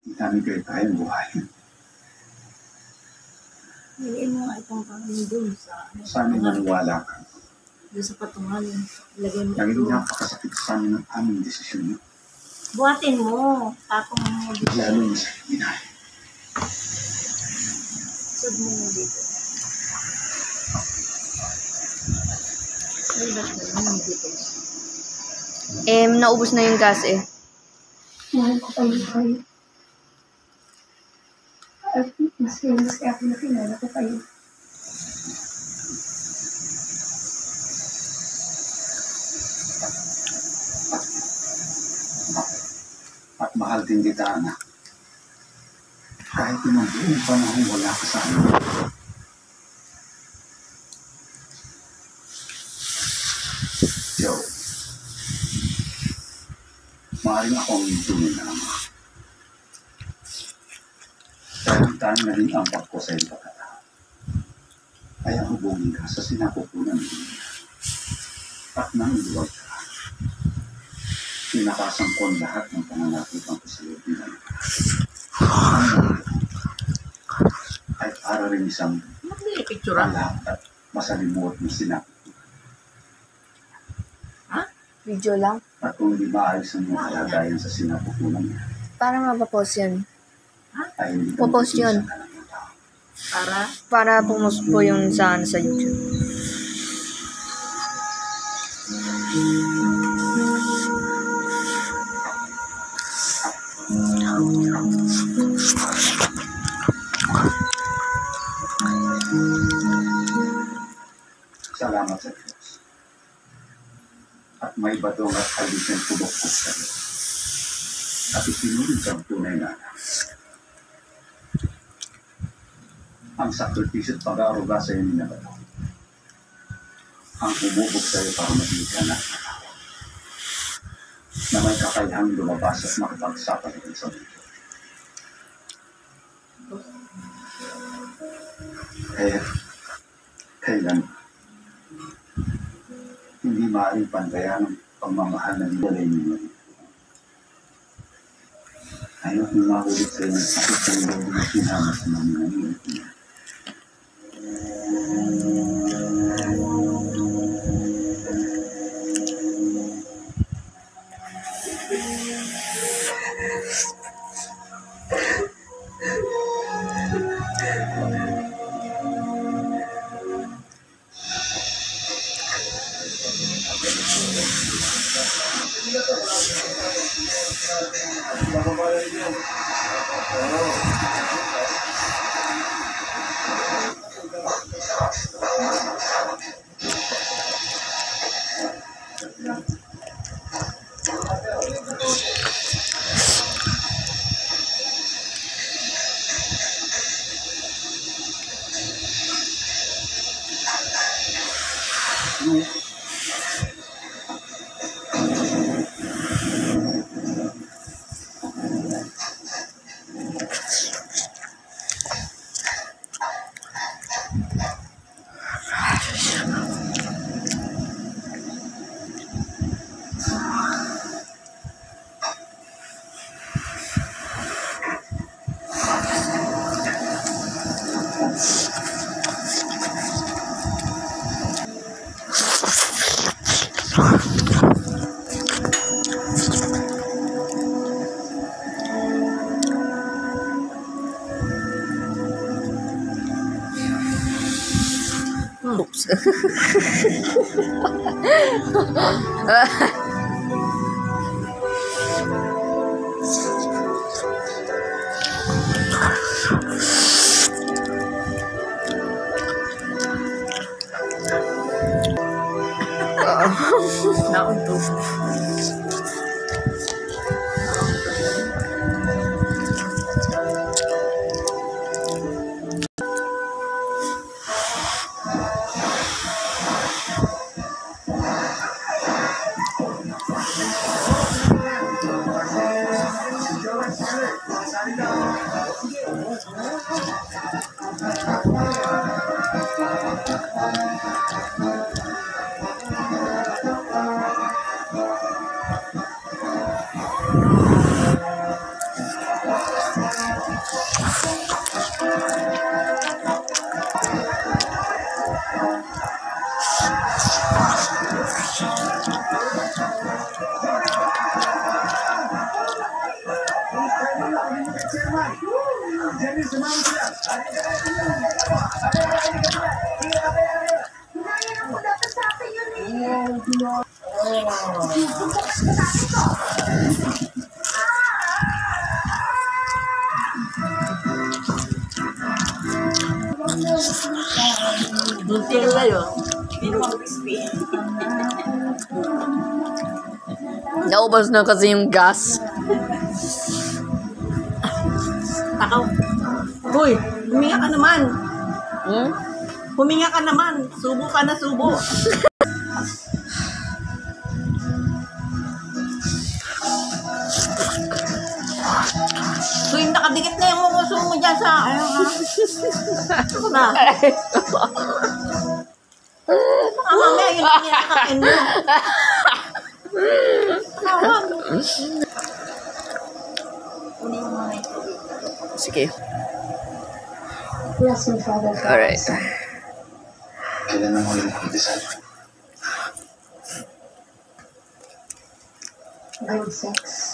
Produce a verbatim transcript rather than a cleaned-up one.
Hindi namin kayo kayang buhay. Niliin mo nga itong kami doon sa... Sana maniwala ka. Doon sa patungan. Lagay mo Lagi ito. napakasakit sa amin ang aming desisyon niyo. Buhatin mo. Tapong mo dito. Lalo na sa inay. Sud mo mo dito. Ay, ba't ba yun dito? Eh, naubos na yung gas eh. Mahal ko kayo kayo. At mas mas kaya ako nakilala ko kayo. At mahal din kita, anak. Kahit naman buong panahon wala ka sa amin. Joe, maaaring ako ang tunay na ama. Dahil tayo naging ampak ko sa iyong pagkatao. Kaya hubungin ka sa sinapupunan ng Biblia. At nang iluwag ka, pinakasangkon lahat ng pananapitan ko sa iyo bilang ay para rin isang Picture lahat at masalimuot ng sinabi. Video lang. At kung hindi maayos ang mga kalagayan sa sinapupunan niya, Para mapapost yan. ay hindi ka Popost yun. magsisan ka ng tao. Para? Para pumus po yung sa, ano, sa YouTube. Salamat sa Diyos. At may badong at halisang pumukpok sa iyo. At isinunod ang tunay na anak. Ang sakripisyo at pag-aaruga sa iyo ni Nabato. Ang umubog sa iyo para maging ka anak na tao. Na may kakayahang lumabas at makapagsapalit sa mundo. Kaya, kailan hindi maaaring pantayan ang pagmamahal na nilay ninyo. Ayaw kong makulit sa inyo sakit sa inyo na sinama sa mga nangyayari niya. Oops. Naunto. Dulce ka kayo. Crispy. Naubos na kasi yung gas. Takaw. Uy, huminga ka naman. Hmm? Huminga ka naman. Subo ka na subo. So, yung nakadikit na yung mumuso mo dyan sa, ayun ha. Ito na. Baka mamaya yun ang nilakakin mo. Tawag. Sige. Bless me, Father God. Alright. Kailan na huli mo kumpisal? Grade six.